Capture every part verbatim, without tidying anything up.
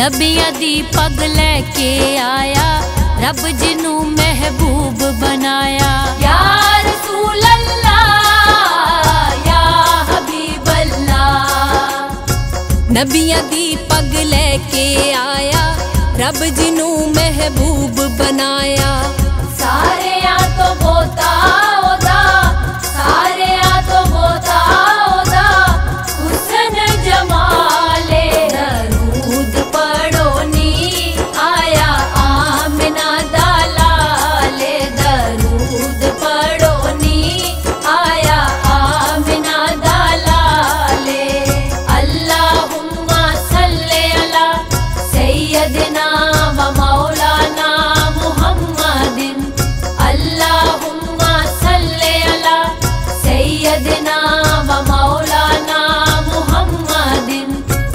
नबियां दी पग लेके आया, रब जिनू महबूब बनाया। या रसूल अल्लाह या हबीब अल्लाह, नबियां दी पग लेके आया, रब जिनू महबूब बनाया। सारे आ तो बोता ओदा, सारे आ तो बोता ओदा, हुस्न जमाले दरूद पढ़ो नी आया आमिना दा लाले, दरूद पढ़ो नी आया आमिना दा लाले। अल्लाहुम्मा सल्ले अला सय्यदना व मौलाना मुहम्मदिन, अल्लाहुम्मा सल्ले अला सय्यदना व मौलाना मुहम्मदिन।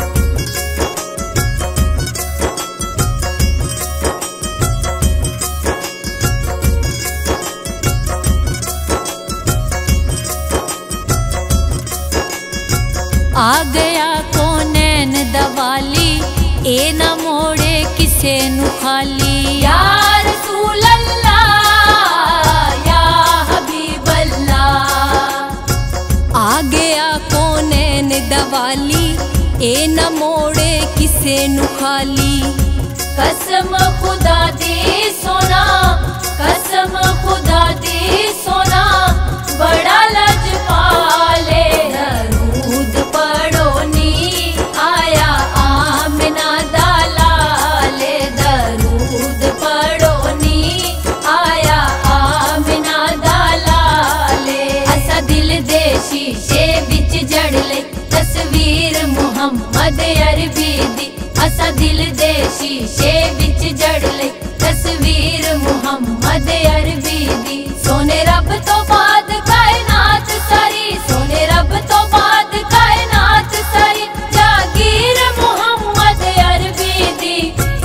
आ गया कौनैन दवाली, ए न मोड़े किसे नु खाली। या रसूल अल्लाह या हबीब अल्लाह, आ गया कौनैन दवाली, ए न मोड़े किसे नु खाली। कसम खुदा दी सोना, कसम खुदा दी सोना, बड़ा लजपाले दरूद पढ़ो नी आया आमिना दा लाले, दरूद पढ़ो नी आया आमिना दा लाले। असा दिल दे शीशे विच जड़ ले तस्वीर मुहम्मद अरबी दी, असा दिल दे शीशे विच जड़ ले तस्वीर मुहम्मद अरबी दी। सोने रब तो बाद कायनात सारी, सोने रब तो बाद कायनात सारी, जागीर मुहम्मद अरबी दी।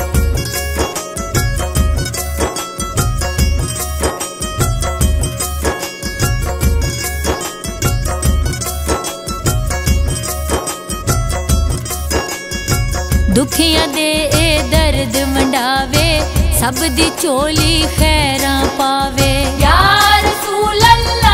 दुखियां दे ए दर्द मंडावे, सब दी चोली खैरां पावे। या रसूल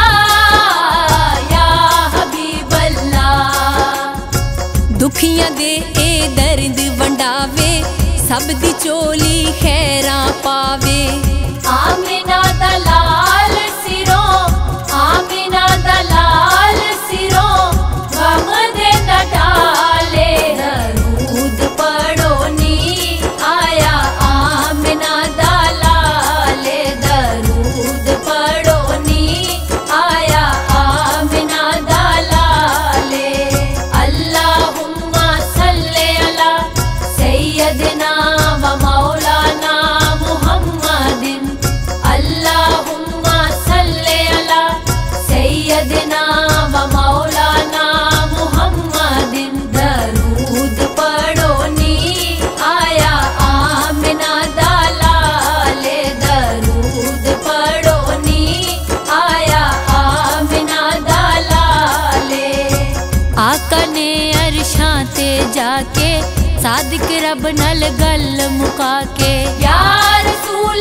अल्लाह या हबीब अल्लाह, दुखियां दे ए दर्द वंडावे, सब दी चोली खैरां पावे। आमिना दा लाल सिरों, आमिना दा लाल सिरों, गम दे दा टाले दरूद पढ़ो नी आया आमिना दा लाले, दरूद पढ़ो नी आया आमिना दा लाले। अल्लाहुम्मा सल्ले अला सय्यदना व मौलाना मुहम्मदिन, अल्लाहुम्मा सल्ले अला सय्यदना व मौलाना मुहम्मदिन। दरूद पढ़ो नी आया आमिना दा लाले, दरूद पढ़ो नी आया आमिना दा लाले। आका ने अरशां ते जाके सादिक रब नल गल मुका के। या रसूल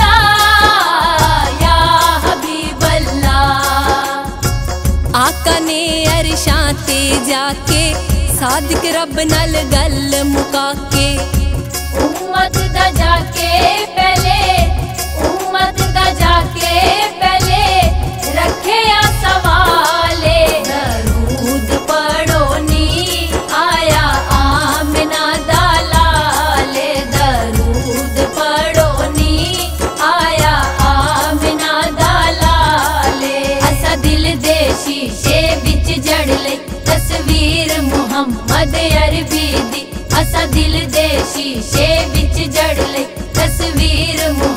अल्लाह या हबीब अल्लाह, आका ने अरशां ते जाके सादिक रब नल गल मुका के। उम्मत दा जाके पहले, उम्मत दा जाके पहले, रखे आ सवाले दरूद पढ़ो नी आया आमिना दा लाले, दरूद पढ़ो नी आया आमिना दा लाले। असा दिल दे शीशे विच जड़ ले तस्वीर मुहम्मद अरबी दी, असा दिल दे शीशे विच जड़ ले तस्वीर मुहम्मद